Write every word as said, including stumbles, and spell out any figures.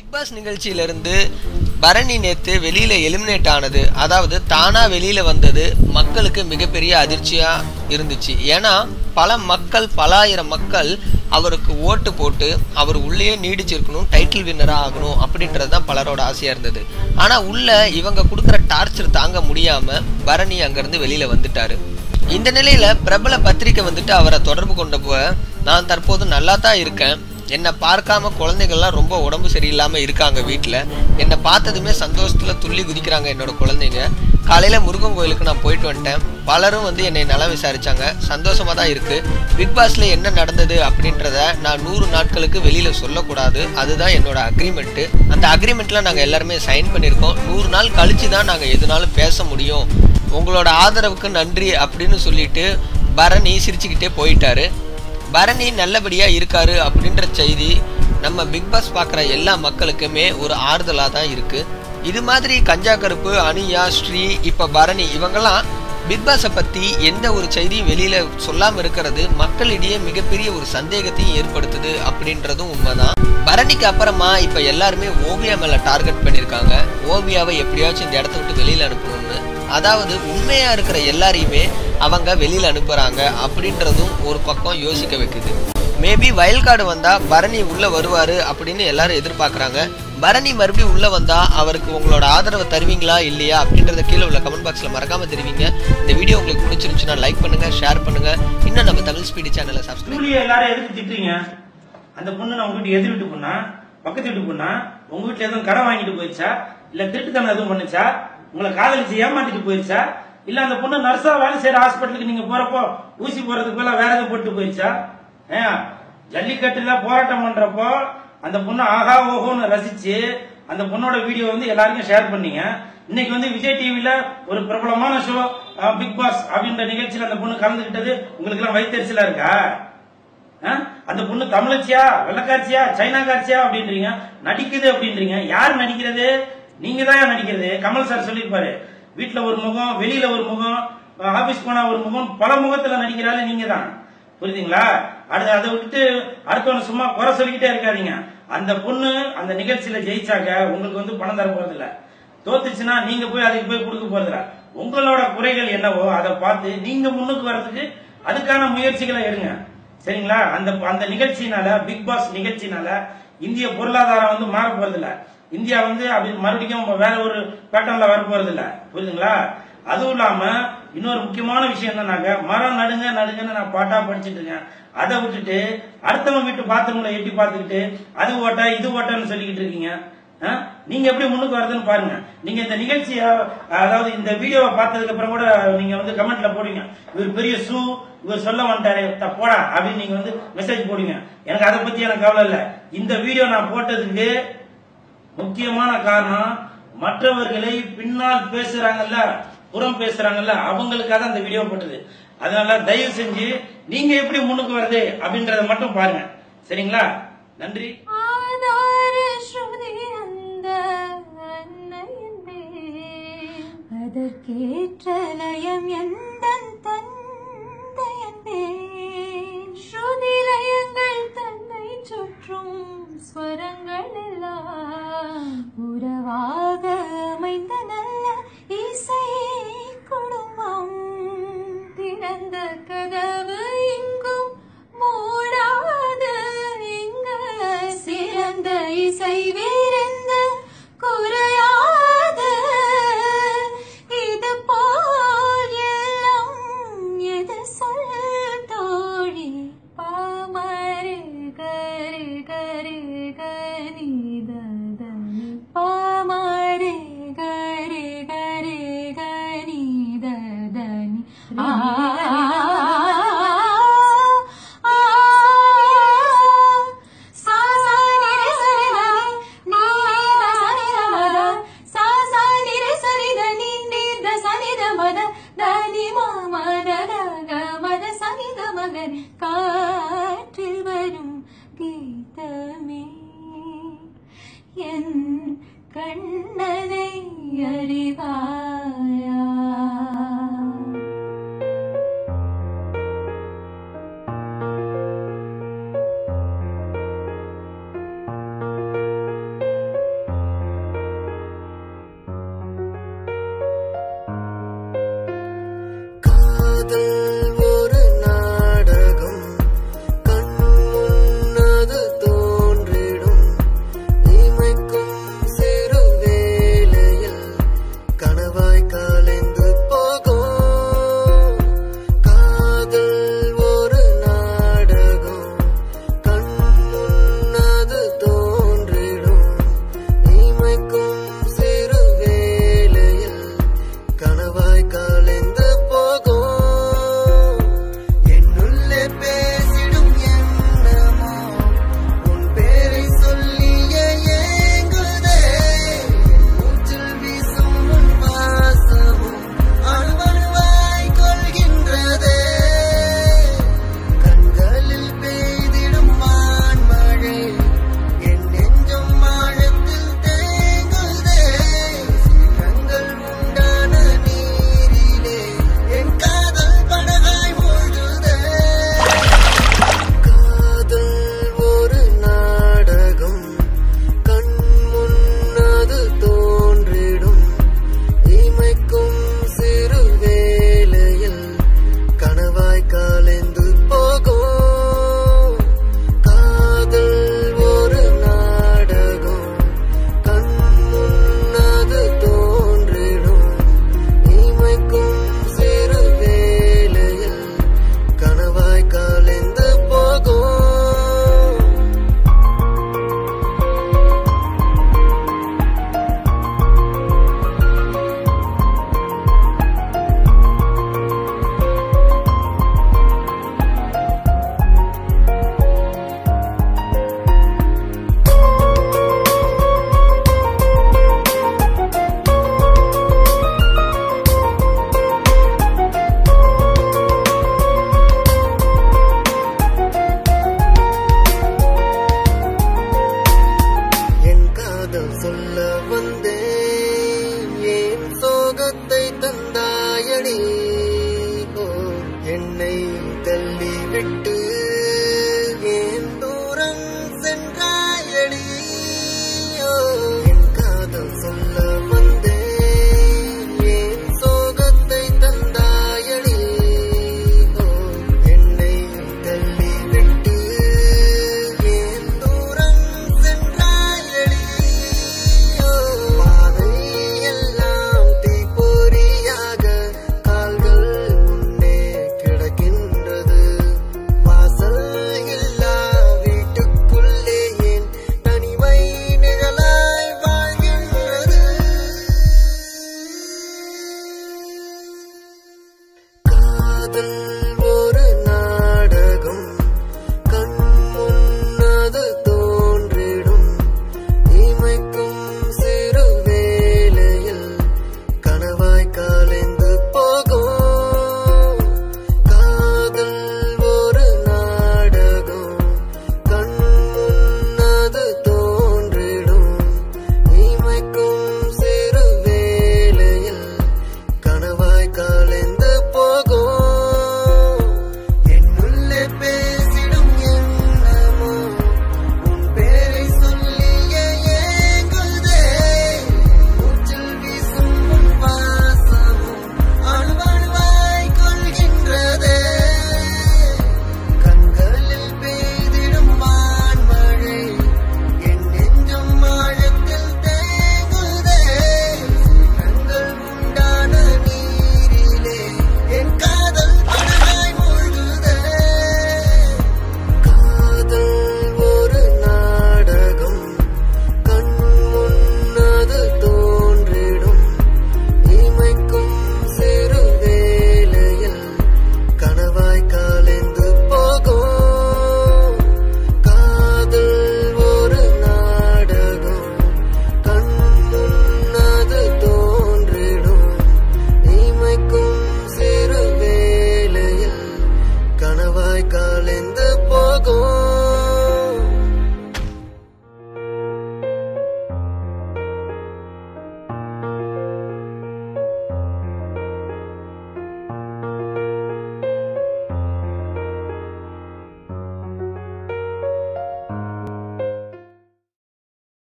Big pass நிகழ்ச்சியிலிருந்து பரணி நேத்து வெளியில எலிமினேட் ஆனது, அதாவது தானா வெளியில வந்தது மக்களுக்கு மிகப்பெரிய அதிர்ச்சியா இருந்துச்சு. ஏன்னா பல மக்கள் பல ஆயிரம் மக்கள் அவருக்கு ஓட்டு போட்டு அவர் உள்ளே நீடிச்சிருக்கணும், டைட்டில் வின்னரா ஆகணும் அப்படின்றது தான் பலரோட ஆசையா இருந்தது. ஆனா உள்ள இவங்க கொடுக்குற டார்ச்சர் தாங்க முடியாம பரணி அங்கிருந்து வெளியில வந்துட்டாரு. இந்த நிலையில பிரபல பத்திரிகை வந்துட்டு அவரை தொடர்பு கொண்டப்போ, நான் தற்போது நல்லா தான் இருக்கேன், என்னை பார்க்காம குழந்தைகள்லாம் ரொம்ப உடம்பு சரியில்லாமல் இருக்காங்க, வீட்டில் என்னை பார்த்ததுமே சந்தோஷத்தில் துள்ளி குதிக்கிறாங்க என்னோட குழந்தைங்க, காலையில் முருகன் கோயிலுக்கு நான் போயிட்டு வந்துட்டேன், பலரும் வந்து என்னை நலம் விசாரித்தாங்க, சந்தோஷமாக தான் இருக்குது. பிக் பாஸில் என்ன நடந்தது அப்படின்றத நான் நூறு நாட்களுக்கு வெளியில் சொல்லக்கூடாது, அதுதான் என்னோட அக்ரிமெண்ட்டு. அந்த அக்ரிமெண்ட்டில் நாங்கள் எல்லாருமே சைன் பண்ணியிருக்கோம். நூறு நாள் கழித்து தான் நாங்கள் எதுனாலும் பேச முடியும், உங்களோட ஆதரவுக்கு நன்றி அப்படின்னு சொல்லிட்டு பரணி சிரிச்சுக்கிட்டே போயிட்டாரு. பரணி நல்லபடியாக இருக்காரு அப்படின்ற செய்தி நம்ம பிக் பாஸ் பார்க்குற எல்லா மக்களுக்குமே ஒரு ஆறுதலாக தான் இருக்குது. இது மாதிரி கஞ்சா கருப்பு, அனியா, ஸ்ரீ, இப்போ பரணி இவங்கெல்லாம் பிக் பாஸை பற்றி எந்த ஒரு செய்தியும் வெளியில் சொல்லாமல் இருக்கிறது மக்களிடையே மிகப்பெரிய ஒரு சந்தேகத்தையும் ஏற்படுத்துது அப்படின்றதும் உண்மைதான். பரணிக்கு அப்புறமா இப்போ எல்லாருமே ஓவியா மேலே டார்கெட் பண்ணியிருக்காங்க. ஓவியாவை எப்படியாச்சும் இந்த இடத்த விட்டு வெளியில் அனுப்பணும்னு, அதாவது உண்மையாக இருக்கிற எல்லாரையுமே அவங்க வெளியில் அனுப்புகிறாங்க அப்படின்றதும் ஒரு பக்கம் யோசிக்க வைக்குது. மேபி வயல் கார்டு வந்தால் பரணி உள்ளே வருவார் அப்படின்னு எல்லாரும் எதிர்பார்க்குறாங்க. பரணி மறுபடியும் உள்ளே வந்தால் அவருக்கு உங்களோட ஆதரவை தருவீங்களா இல்லையா அப்படின்றத கீழே உள்ள கமெண்ட் பாக்ஸில் மறக்காமல் தெரிவிங்க. இந்த வீடியோ உங்களுக்கு பிடிச்சிருந்துச்சுன்னா லைக் பண்ணுங்கள், ஷேர் பண்ணுங்கள். இன்னும் நம்ம தமிழ் ஸ்பீடி சேனலை சப்ஸ்கிரைப். எல்லாரும் எதுக்கு திட்டுறீங்க? அந்த பொண்ணு நான் உங்க வீட்டு எதிர் வீட்டு பொண்ணா, பக்கத்து வீட்டு பொண்ணா, உங்க வீட்டுல எதுவும் கடன் வாங்கிட்டு போயிடுச்சா, இல்ல திருட்டுத்தனம் எதுவும் பண்ணுச்சா, உங்களை காதலிச்சு ஏமாத்திட்டு போயிடுச்சா, இல்ல அந்த பொண்ணு நர்ஸா வேலை செய்யற ஹாஸ்பிட்டலுக்கு நீங்க போறப்போ ஊசி போறதுக்கு மேல வேற எதுவும் போட்டு போயிடுச்சா? ஜல்லிக்கட்டுல போராட்டம் பண்றப்போ அந்த பொண்ணு ஆஹா ஓஹோன்னு ரசிச்சு அந்த பொண்ணோட வீடியோ வந்து எல்லாருக்கும் ஷேர் பண்ணீங்க. இன்னைக்கு வந்து விஜய் டிவில ஒரு பிரபலமான ஷோ பிக் பாஸ் அப்படின்ற நிகழ்ச்சியில அந்த பொண்ணு கலந்துகிட்டது உங்களுக்கு எல்லாம் வயிற்றுச்சலா இருக்கா? அந்த பொண்ணு தமிழச்சியா, வெள்ளக்காட்சியா, சைனா காட்சியா அப்படின்றீங்க, நடிக்குது அப்படின்றீங்க. யார் நடிக்கிறது? நீங்க தான் நடிக்கிறது. கமல் சார் சொல்லிருப்பாரு, வீட்டுல ஒரு முகம், வெளியில ஒரு முகம், ஆபீஸ் போனா ஒரு முகம், பல முகத்துல நடிக்கிறாரு நீங்க தான். புரியுதுங்களா? அடுத்து அதை விட்டுட்டு அடுத்தவன சும்மா குறை சொல்லிக்கிட்டே இருக்காதீங்க. அந்த பொண்ணு அந்த நிகழ்ச்சியில ஜெயிச்சாக்க உங்களுக்கு வந்து பணம் தர போறது இல்ல, தோத்துச்சுன்னா நீங்க போய் அதுக்கு போய் கொடுக்க போறது இல்ல. உங்களோட குறைகள் என்னவோ அதை பார்த்து நீங்க முன்னுக்கு வர்றதுக்கு அதுக்கான முயற்சிகளை எடுங்க. சரிங்களா? அந்த அந்த நிகழ்ச்சியினால, பிக் பாஸ் நிகழ்ச்சினால இந்திய பொருளாதாரம் வந்து மாற போறது இல்ல. இந்தியா வந்து அப்படி மறுபடியும் வேற ஒரு பேட்டர்ன்ல வர போறது இல்ல. புரியுதுங்களா? அதுவும் இல்லாம இன்னொரு முக்கியமான விஷயம் என்னன்னாக்க, மரம் நடுங்க நடுங்கன்னு நான் பாட்டா படிச்சுட்டு இருக்கேன். அதை விட்டுட்டு அடுத்தவங்க வீட்டு பாத்ரூம்ல எட்டி பார்த்துக்கிட்டு அது ஓட்டா இது ஓட்டான்னு சொல்லிக்கிட்டு இருக்கீங்க. நீங்க எப்படி முன்னுக்கு வருதுன்னு பாருங்க. நீங்க இந்த நிகழ்ச்சிய, அதாவது இந்த வீடியோவை பார்த்ததுக்கு அப்புறம் கூட நீங்க வந்து கமெண்ட்ல போடுவீங்க, இவர் பெரிய சூ, இவர் சொல்ல வந்துட்டாரு போடா அப்படின்னு நீங்க வந்து மெசேஜ் போடுவீங்க. எனக்கு அதை பத்தி எனக்கு கவலை இல்லை. இந்த வீடியோ நான் போட்டதுக்கு முக்கியமான காரணம், மற்றவர்களை பின்னால் பேசுறாங்கல்ல, புறம் பேசுறாங்கல்ல, அவங்களுக்காக அந்த வீடியோ போட்டது. அதனால தயவு செஞ்சு நீங்க எப்படி முன்னுக்கு வருது அப்படின்றத மட்டும் பாருங்க. சரிங்களா? நன்றி. அதற்கேற்றலயம் எந்தன் தந்தையன்பே, ஸ்ருதிலயங்கள் தன்னை சுற்றும் ஸ்வரங்கள் எல்லாம் உறவாக அமைந்த நல்ல இசை குடும்பம். திறந்த கதவு இங்கும் மூடாது, இங்க சிறந்த இசை வேறெந்த குறையாது. இது போல் எல்லாம் எது சொல் தோழி, பாமரு கரு கரு கனிதனி, பாமரு கரு கரு கனிதனி. ஆ காற்றில் வரும் கீதமே என் கண்ணனை அறிவார்.